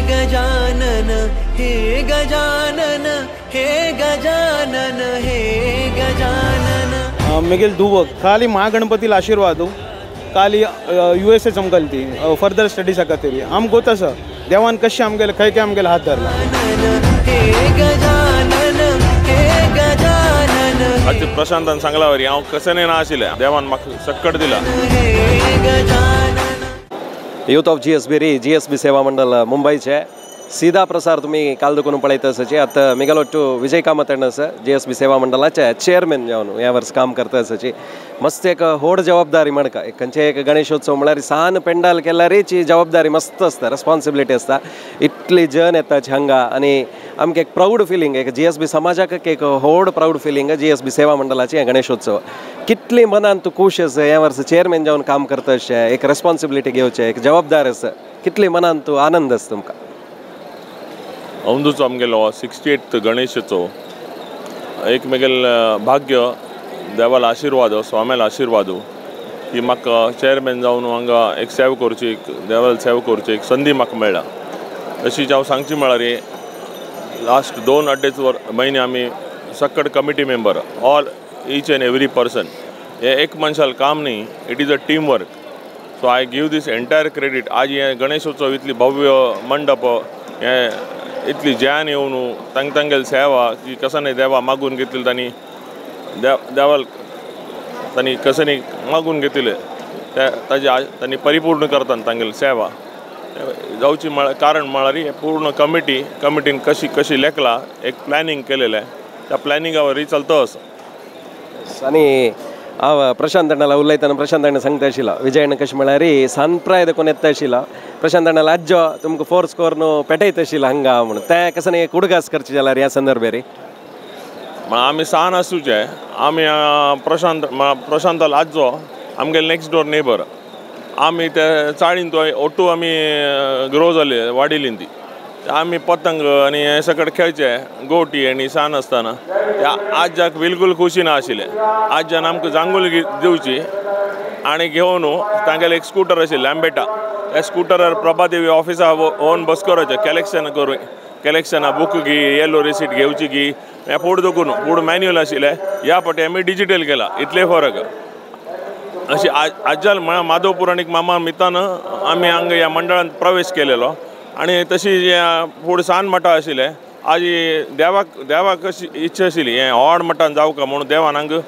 गजानन हे गजानन हे गजानन हे गजानन मिगेल दुवक खाली महागणपतीला आशीर्वाद खाली USA चमकलती फर्दर स्टडी सकते आम गोतस देवान कशी आमगेले खंय काय आमगेले हात धरला हे गजानन हे गजानन आज प्रशांतान सांगला वरी हांव कसेने ना आशिल्ले देवान म्हाका सक्कट दिला हे गजानन यूथ ऑफ GSB सेवा मंडळ मुंबईचे सीधा प्रसार तुम्ही काल दुखून पळयता आसाचे आता मेगालोटू विजय कामत सर GSB सेवा मंडळाचे चेअरमॅन जावन ह्या वर्स काम करता आसाचे मस्त एक व्हड जबाबदारी म्हणका एक खंयचे एक गणेशोत्सव म्हळ्यार सान पेंडाल केल्यारीची जबाबदारी मस्त आसता रेस्पॉन्सिबिलिटी आसता इतली जन येताचे हांगा आनी आमकां एक प्राऊड फिलींग एक GSB समाजाक एक व्हड प्राऊड फिलींग GSB सेवा मंडळाची गणेशोत्सव कितली मनान तूं खुश आसा ह्या वर्स चेअरमॅन जावन काम करता अशें एक रेस्पॉन्सिबिलिटी घेवचें एक जबाबदार आसा कितली मनान तूं आनंद आसा तुमकां अंदूचो आमगेलो 68th गणेशोत्सव एक मेगेल भाग्य देवाला आशीर्वाद स्वाम्याला आशीर्वाद की म्हाका चेअरमॅन जावन हांगा एक सेवा करची एक देवाला सेवा करची एक संदी म्हाका मेळ्ळा तशीच हांव सांगची म्हळ्यार लास्ट 2-2.5 म्हयने आमी सक्कट committee member all each and every person हे एक मनशाल काम न्ही it is a team work so I give this entire credit आज हे गणेशोत्सव इतली भव्य मंडप हे इतली जान येवन तांगेली सेवा की कसाने देवा मागून घेतली तांणी देवाल तांणी कसाने मागून घेतले तांणी परिपूर्ण करता तांगेली सेवा जावची कारण म्हळ्यार हे पूर्ण कमिटीन कशी लेखला एक प्लॅनिंग केलेलें त्या प्लॅनिंगावर चलता आसा आनी हांव प्रशांत अण्णाला उलयतना प्रशांत अण्णा सांगता आशिल्लो विजयन कशें म्हळ्यार सानप्राय देखून येता आशिल्लो प्रशांत अण्णाला आज्जो तुमकां फोर्स करून पेटयता आशिल्लो हांगा म्हणून तें कशें एक उडगास करचें जाल्यार ह्या संदर्भेर आमी सान आसूचे आमी प्रशांताल आज्जो आमगेले नेक्स्ट डोर नेबर आमी ते चाळीन तो ओटू आमी ग्रो जाले वाडिल्ली ती आमी पतंग आनी हे सकट खेळचे गोटी आनी सान आसतना आज्जाक बिलकुल खुशी ना आशिल्लें आज्जान आमकां जांगूल दिवची आनी घेवन तांगेले एक स्कूटर आशिल्लें लॅम्बेटा त्या स्कूटरार प्रभादेवी ऑफिसा व्होन बस करचे कलेक्शना बुक घी येलो रिसीट घेवची घी हे फूड देखून फूड मॅन्युअल आशिल्लें ह्या फावटी आमी डिजिटल केला इतले फरक अशी आज्जाल म्हळ्यार माधवपूर आनीक मामा मितान आमी हांगा ह्या मंडळांत प्रवेश केलेलो आनी तशी फूड सान मठा आशिल्लें आज देवाक कशी इच्छा आशिल्ली हें व्हड मठान जावका म्हणून देवान हांगा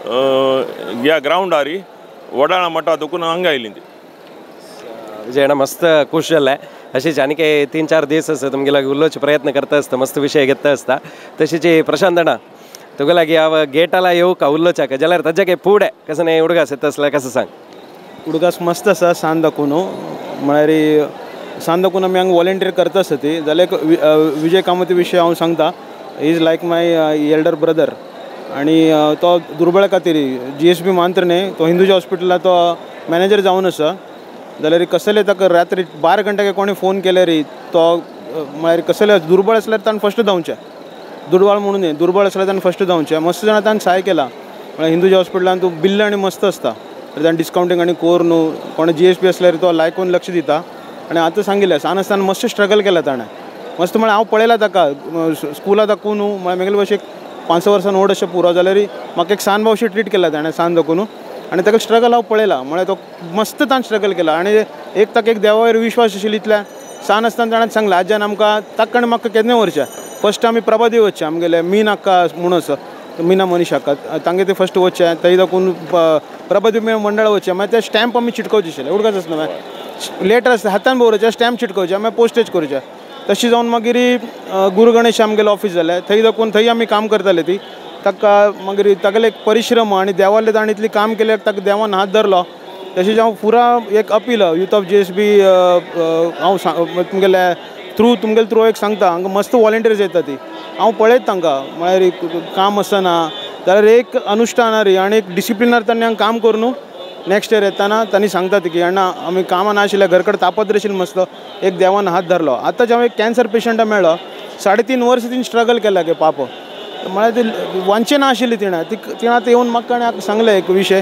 ह्या ग्रावंडार वडाळा मठा देखून हांगा आयली ती विजयना मस्त खुश जालें अशीच आनी 3-4 दीस आसा तुमगे लागीं उलोवचे प्रयत्न करता आसता मस्त विशय घेता आसता तशीच प्रशांत अण्णा तुगे लागीं हांव गेटाला येवं का उलोवच्या जाल्यार ताज्या फुडें कसं नाही उडगास येता आसल्यार कसं सांग उडगास मस्त आसा सान दाखून म्हळ्यार सान दाखून आमी हांगा वॉलंटियर करता आसता ती जाल्यार विजय कामती विशय हांव सांगता is like my elder brother आनी तो दुर्बळ खातीर GSB मांत्रेने तो हिंदूजा हॉस्पिटलात तो मॅनेजर जावन आसा जाल्यार कसले ताका रात्री 12 घंटे कोणी फोन केले रे तो म्हळ्यार कसले दुर्बळ आसल्यार ताणें फस्ट धांवचें दुर्बळ म्हणून न्ही दुर्बळ आसल्यार ताणें फस्ट धांवचें मस्त जाणां ताणें सहाय केला म्हळ्यार हिंदूजा हॉस्पिटलांत तूं बिल्ल आनी मस्त आसता तर ताणें डिस्कावंटींग आनी कोर न्हू कोणी GSB आसल्यार तो लायकून लक्ष दिता आनी आतां सांगिल्लें सान आसतना मस्त स्ट्रगल केला ताणें मस्त म्हळ्यार हांव पळयलां ताका स्कुला दाखून न्हू म्हळ्यार मेगले भशेन 5 वर्सां व्हड अशें पुरो जाल्यार म्हाका एक सान भावशी ट्रीट केला ताणें सान दाखून आनी ताका स्ट्रगल हांव पळयलां म्हळ्यार तो मस्त ताणें स्ट्रगल केला आनी एक ताका एक देवा वयर विश्वास आशिल्लो इतल्या सान आसतना ताणें सांगलें आज्यान आमकां ताका आनी म्हाका केन्ना व्हरचें फस्ट आमी प्रभादेवी वचचें आमगेले मीनाका म्हणून आसा मीना मनीशाका तांगे ते फस्ट वचचें थंय दाखून प्रभादेवी मंडळ वचचें मागीर ते स्टॅम्प आमी चिटकोवचे आशिल्ले उडकाच आसना मागीर लेटर आसता हातान बरोवचें स्टॅम्प चिटकोवचें मागीर पोस्टेज करचें तशी जावन मागीर गुरू गणेश आमगेलो ऑफिस जालें थंय दाखून थंय आमी काम करताले ती ताका मागीर तागेले एक परिश्रम आनी देवाले ताणें इतली काम केलें ताका देवान हात धरलो तशेंच हांव पुरा एक अपील यूथ ऑफ GSB हांव तुमगेले थ्रू एक सांगता हांगा मस्त वॉलंटियर्स येता ती हांव पळयत तांकां म्हळ्यार काम आसना जाल्यार एक अनुश्ठानार आनी एक डिसिप्लिनार तांणी हांगा काम करून नेक्स्ट इयर येताना तांणी सांगता की अण्णा आमी कामां नाशिल्ले घर कडेन तापत्र आशिल्लो मस्त एक देवान हात धरलो आतां जेव्हा एक कॅन्सर पेशंटा मेळ्ळो 3.5 वर्स तिणें स्ट्रगल केला गे पाप म्हळ्यार ती वांचें ना आशिल्ली तिणें आतां येवन म्हाका सांगलें एक विशय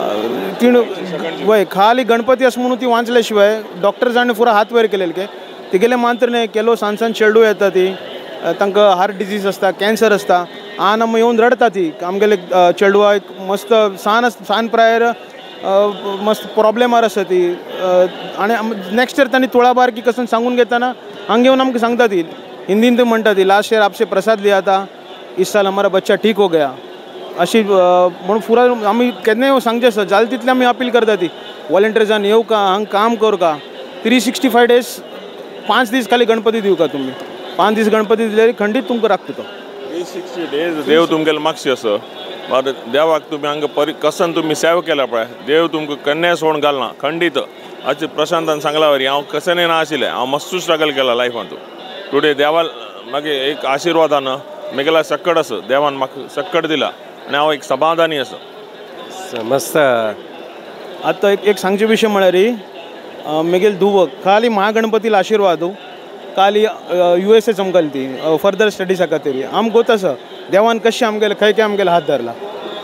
तिणें वय खाली गणपती आसा म्हणून ती वाचल्या शिवाय डॉक्टर्सांनी पुरो हात वयर केलेले की तिगेले मात्र न्ही केलो सान चेडूं येता ती तांकां हार्ट डिजीज आसता कॅन्सर आसता आन आमी येवन रडता ती आमगेले चेडवाक मस्त सान प्रायर मस्त प्रॉब्लेमार आसा ती आनी नेक्स्ट इयर तांणी तुळाबार की कसं सांगून घेताना हांगा येवन आमकां सांगता ती हिंदीन ते म्हणटा ती लास्ट ईयर आपसे प्रसाद लिया था इस साल हमारा बच्चा ठीक हो गया अशी म्हणून पुरा आमी केन्नाय सांगचे आसता जालें तितलें आमी अपील करता ती वॉलंटियर्सान येवं का हांगा काम करूं का 365 days 5 दीस खाली गणपती दिवं का तुमी 5 दीस गणपती दिल्यार खंडीत तुमकां राखता तो 360 days देव तुमगेले मागशी असो देवाक तुम्ही हांगा कसन तुम्ही सेवा केला पळय देव तुमकां केन्नाय सोडून घालना खंडीत आज प्रशांतान सांगला वरी हांव कशेंय ना आशिल्लें हांव मस्त स्ट्रगल केला लायफांत टुडे देवाल मागे एक आशिर्वादान म्हगेला सक्कड आसा देवान म्हाका सक्कड दिला आनी हांव एक समाधानी आसा मस्त आतां एक सांगचे विशय म्हळ्यार म्हगेल धुवक खाली महागणपतीला आशिर्वाद खाली USA चमकली ती फर्दर स्टडीज खातीर आम गोत आसा देवान कशें आमगेले खंय खंय आमगेले हात धरला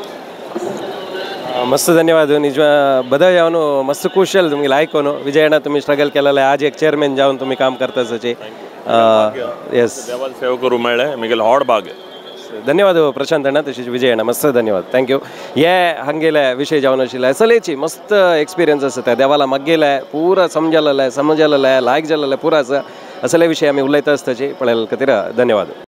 मस्त धन्यवाद निज बदल जावन मस्त कुशल तुमगे आयकोन विजयना तुम्ही स्ट्रगल केलेलं आज एक चेअरमॅन जावन तुम्ही काम करता सचे येस देवाल सेवा करूं मेळ्ळें म्हगेलो व्हड भाग धन्यवाद प्रशांत अण्णा तशीच विजय अण्णा मस्त धन्यवाद थँक्यू हे हांगेले विषय जावन आशिल्ले असलेची मस्त एक्सपिरियन्स आसा त्या देवाला मगेले पुरा समजलेले लायक जालेले पुरा आसा असले विशय आमी उलयता आसताची पळयले खातीर धन्यवाद